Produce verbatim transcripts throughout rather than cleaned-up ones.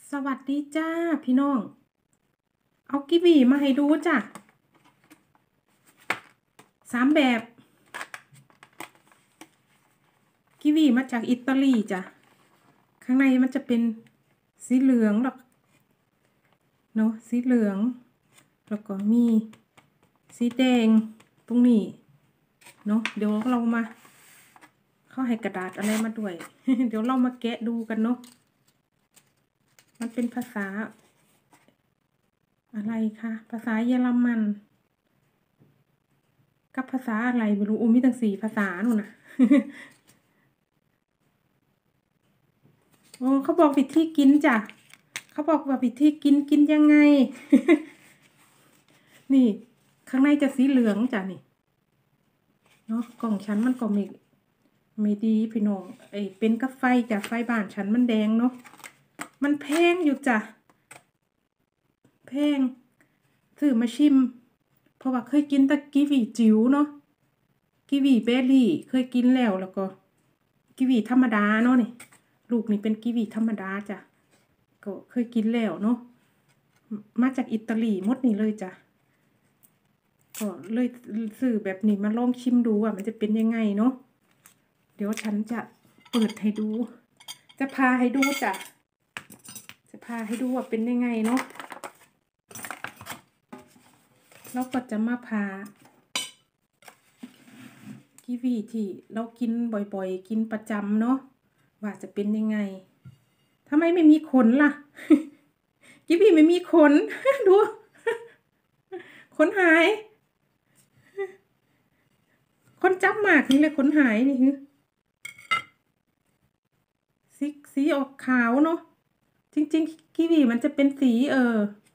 สวัสดีจ้าพี่น้อง เอากีวีมาให้ดูจ้ะสามแบบกีวีมาจากอิตาลีจ้ะข้างในมันจะเป็นสีเหลืองหรอกเนาะสีเหลืองแล้วก็มีสีแดงตรงนี้เนาะเดี๋ยวเรามาเขาให้กระดาษอะไรมาด้วย เดี๋ยวเรามาแกะดูกันเนาะมันเป็นภาษาอะไรคะภาษาเยอรมันกับภาษาอะไรไม่รู้โอ้มีตั้งสี่ภาษาหนูนะ โอ้เขาบอกวิธีกินจ้ะเขาบอกว่าวิธีกินกินยังไง นี่ข้างในจะสีเหลืองจ้ะนี่เนาะกล่องฉันมันก็ไม่ไม่ดีพี่น้องไอเป็นกับไฟจ้ะไฟบ้านฉันมันแดงเนาะมันแพงอยู่จ้ะแพงซื้อมาชิมเพราะว่าเคยกินแต่กีวีจิ๋วเนาะกีวีเบอร์รี่เคยกินแล้วแล้วก็กีวีธรรมดาเนาะนี่ลูกนี่เป็นกีวีธรรมดาจ้ะก็เคยกินแล้วเนาะมาจากอิตาลีหมดนี่เลยจ้ะก็เลยซื้อแบบนี้มาลองชิมดูว่ามันจะเป็นยังไงเนาะเดี๋ยวฉันจะเปิดให้ดูจะพาให้ดูจ้ะจะพาให้ดูว่าเป็นยังไงเนาะแล้วก็จะมาพากีวีที่เรากินบ่อยๆกินประจำเนาะว่าจะเป็นยังไงทำไมไม่มีขนล่ะ กีวีไม่มีขน ดูขนหายคนจับหมากนี่เลยขนหายนี่ฮึสีสีออกขาวเนาะจริงๆกีวีมันจะเป็นสีเออ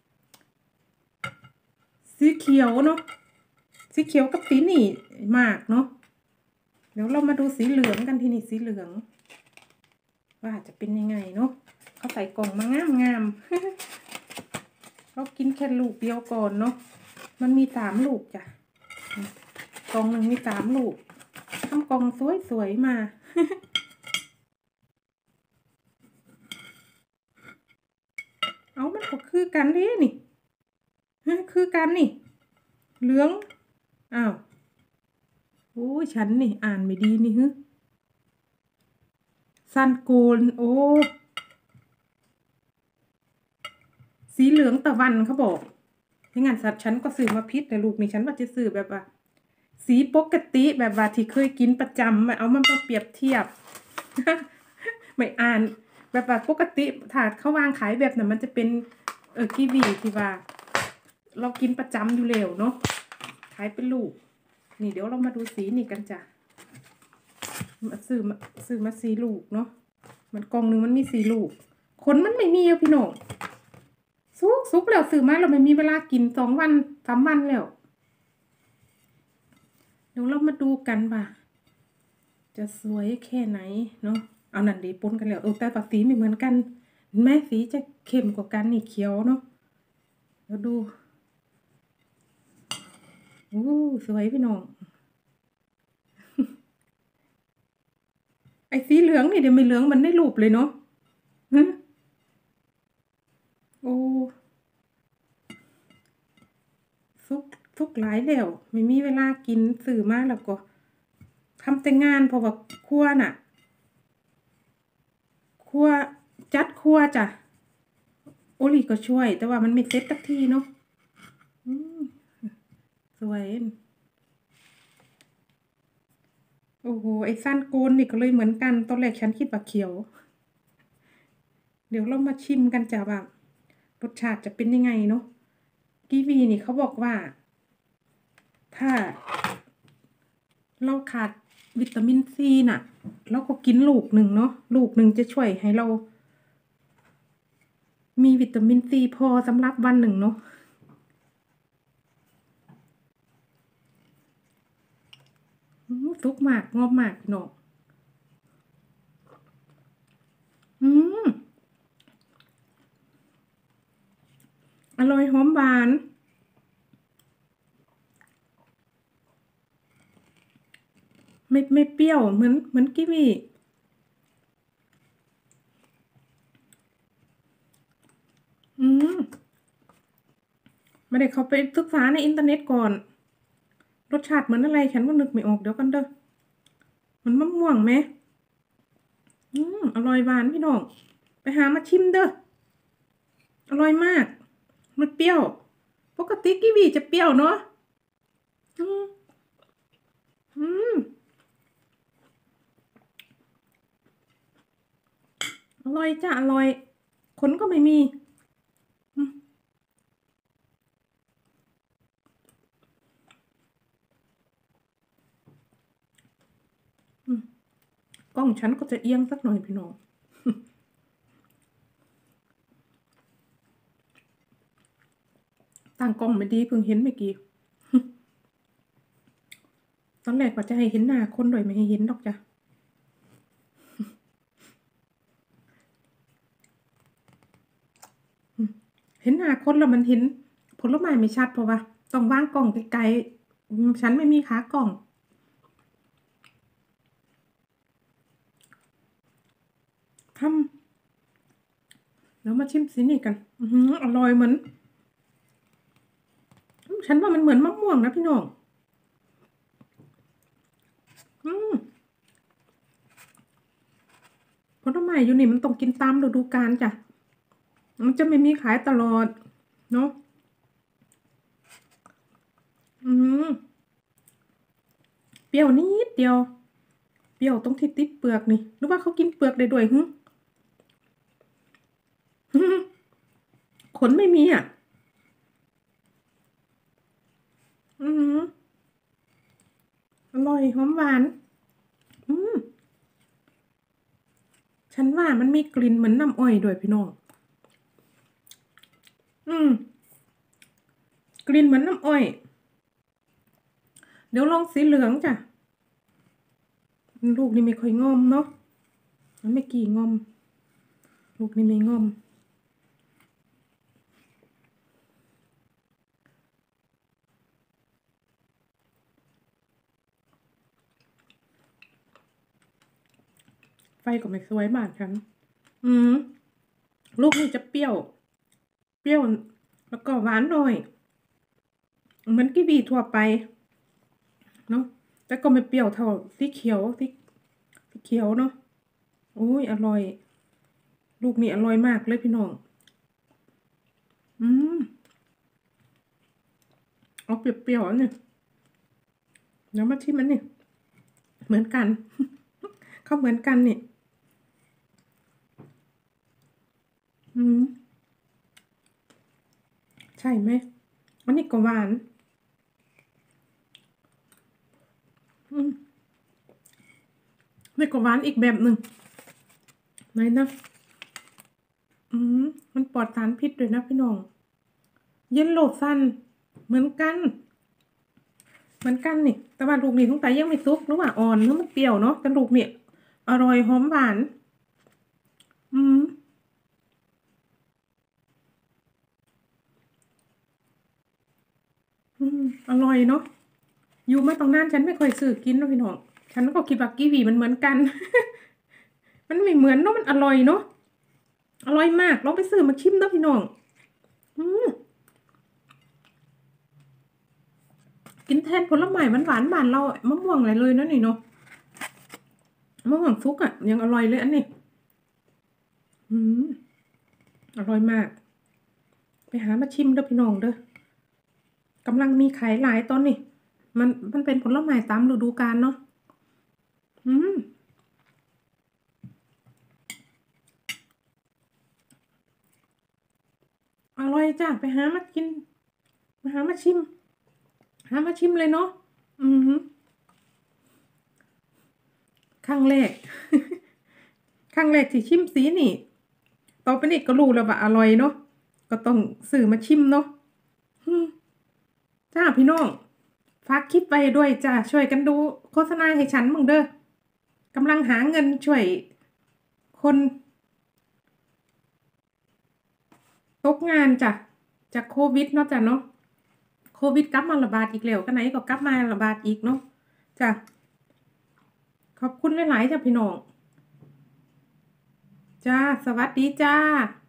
สีเขียวเนาะสีเขียวกับสีนี่หมากเนาะเดี๋ยวเรามาดูสีเหลืองกันทีนี้สีเหลืองว่าจะเป็นยังไงเนาะเขาใส่กล่องมางามงาม เรากินแค่ลูกเดียวก่อนเนาะมันมีสามลูกจ้ะกล่องหนึ่งมีสามลูกทำกล่องสวยๆมา เอามันก็คือกันเด้นี่คือกันนี่เหลืองอ้าวโอ้ฉันนี่อ่านไม่ดีนี่ฮึซันโกลโอ้สีเหลืองตะวันเขาบอกยังงั้นสัตว์ฉันก็ซื้อมาพิษแต่ลูกนี่ฉันว่าจะซื้อแบบว่าสีปกติแบบว่าที่เคยกินประจำเอามันมาเปรียบเทียบ ไม่อ่านแบบว่าปกติถ้าเขาวางขายแบบนั้นมันจะเป็นเออกีวีที่ว่าเรากินประจำอยู่แล้วเนาะขายเป็นลูกนี่เดี๋ยวเรามาดูสีนี่กันจ้ะมาซื้อมาซื้อมาสีลูกเนาะมันกล่องหนึ่งมันมีสีลูกขนมันไม่มีอะพี่น้องซุกซุกแล้วซื้อมาเราไม่มีเวลากินสองวันสามวันแล้วเดี๋ยวเรามาดูกันว่าจะสวยแค่ไหนเนาะเอานั่นดีปนกันแล้วเออแต่สีไม่เหมือนกันแม่สีจะเข้มกว่ากันนี่เขียวเนาะแล้วดูโอ้สวยพี่น้อง ไอ้สีเหลืองนี่เดี๋ยวไม่เหลืองมันได้รูปเลยเนาะโอ้ซุกซุกหลายแล้วไม่มีเวลากินสื่อมากแล้วก็ทำแต่งานเพราะว่าครัวน่ะครัวจัดครัวจ้ะโอลีก็ช่วยแต่ว่ามันไม่เซ็ตสักทีเนาะสวยโอ้โหไอ้สั้นโกนนี่ก็เลยเหมือนกันตอนแรกฉันคิดว่าเขียวเดี๋ยวเรามาชิมกันจ้ะว่ารสชาติจะเป็นยังไงเนาะกีวีนี่เขาบอกว่าถ้าเราขาดวิตามินซีน่ะเราก็กินลูกหนึ่งเนาะลูกหนึ่งจะช่วยให้เรามีวิตามินซีพอสำหรับวันหนึ่งเนาะสุกมากงอมมากเนาะอืมอร่อยหอมหวานไม่ไม่เปรี้ยวเหมือนเหมือนกีวีไม่ได้เข้าไปศึกษาในอินเทอร์เน็ตก่อนรสชาติเหมือนอะไรฉันก็นึกไม่ออกเดี๋ยวกันเด้อมันมะม่วงไหมอืมอร่อยหวานพี่น้องไปหามาชิมเด้ออร่อยมากมันเปรี้ยวปกติกีวีจะเปรี้ยวเนาะอืมอืมอร่อยจ้ะอร่อยขนก็ไม่มีอืมอืมกล้องฉันก็จะเอียงสักหน่อยพี่น้องตั้งกล้องไม่ดีเพิ่งเห็นเมื่อกี้ตอนแรกว่าจะให้เห็นหน้าคนโดยไม่ให้เห็นดอกจ้ะเห็นหน้าคนแล้วมันเห็นผลไม้ไม่ชัดเพราะว่าต้องวางกล้องไกลๆฉันไม่มีขากล้องทำแล้วมาชิมสินี่กันอืออร่อยเหมือนฉันว่ามันเหมือนมะม่วงนะพี่น้องอืมผลไม้อยู่นี่มันต้องกินตามฤดูกาลจ้ะมันจะไม่มีขายตลอดเนาะอืมเปรี้ยวนิดเดียวเปรี้ยวตรงที่ติดเปลือกนี่หรือว่าเขากินเปลือกได้ด้วยหึขนไม่มีอ่ะอืมอร่อยหอมหวานอืมฉันว่ามันมีกลิ่นเหมือนน้ำอ้อยด้วยพี่น้องอืมกลิ่นเหมือนน้ำอ้อยเดี๋ยวลองสีเหลืองจ้ะลูกนี่ไม่ค่อยงอมเนาะมันไม่กี่งอมลูกนี่ไม่งอมไฟก็ไม่สวยมากฉันอืมลูกนี่จะเปรี้ยวเปรี้ยวแล้วก็หวานหน่อยเหมือนกีวีทั่วไปเนาะแต่ก็ไม่เปรี้ยวเท่าสีเขียวสีสีเขียวเนาะโอ้ยอร่อยลูกนี่อร่อยมากเลยพี่น้องอืมเอาเปรี้ยวๆเนี่ยเดี๋ยวมาชิมมันนี่เหมือนกันเขาเหมือนกันนี่อืมใช่ไหมอันนี้ก็หวานอืมนี่ก็หวานอีกแบบหนึ่งไหนนะอืมมันปลอดสารพิษด้วยนะพี่น้องเยลโล่ซันเหมือนกันเหมือนกันนี่แต่ว่าลูกนี่ตั้งแต่ยังไม่ซุกหรือว่าอ่อนหรือมันเปรี้ยวเนาะแต่ลูกนี่อร่อยหอมหวานอืมอืมอร่อยเนาะอยู่มาตั้งนานฉันไม่เคยซื้อกินนะพี่น้องฉันก็คิดว่ากีวีมันเหมือนกัน มันไม่เหมือนเนาะมันอร่อยเนาะอร่อยมากลองไปซื้อมาชิมนะพี่น้องอืมกินแทนผลไม้หวานหวานบ้านเรามะม่วงอะไรเลยนะนี่เนาะมะม่วงซุกอ่ะยังอร่อยเลยอันนี้อืมอร่อยมากไปหามาชิมเด้อพี่น้องเด้อกำลังมีขายหลายตอนนี่มันมันเป็นผลไม้ตามฤดูกาลเนาะอืมอร่อยจ้ะไปหามากินมาหามาชิมหามาชิมเลยเนาะอืมครั้งแรก ครั้งแรกที่ชิมสีนี่ต่อไปนี้ก็รู้แล้วว่าอร่อยเนาะก็ต้องซื้อมาชิมเนาะอืมจ้าพี่น้องฝากคลิปไปด้วยจ้าช่วยกันดูโฆษณาให้ฉันมั่งเด้อกำลังหาเงินช่วยคนตกงานจ้ะจากโควิดเนาะจ้ะเนาะโควิดกลับมาระบาดอีกแล้วก็ไหนก็กลับมาระบาดอีกเนาะจ้ะขอบคุณหลายๆจ้ะพี่น้องจ้าสวัสดีจ้า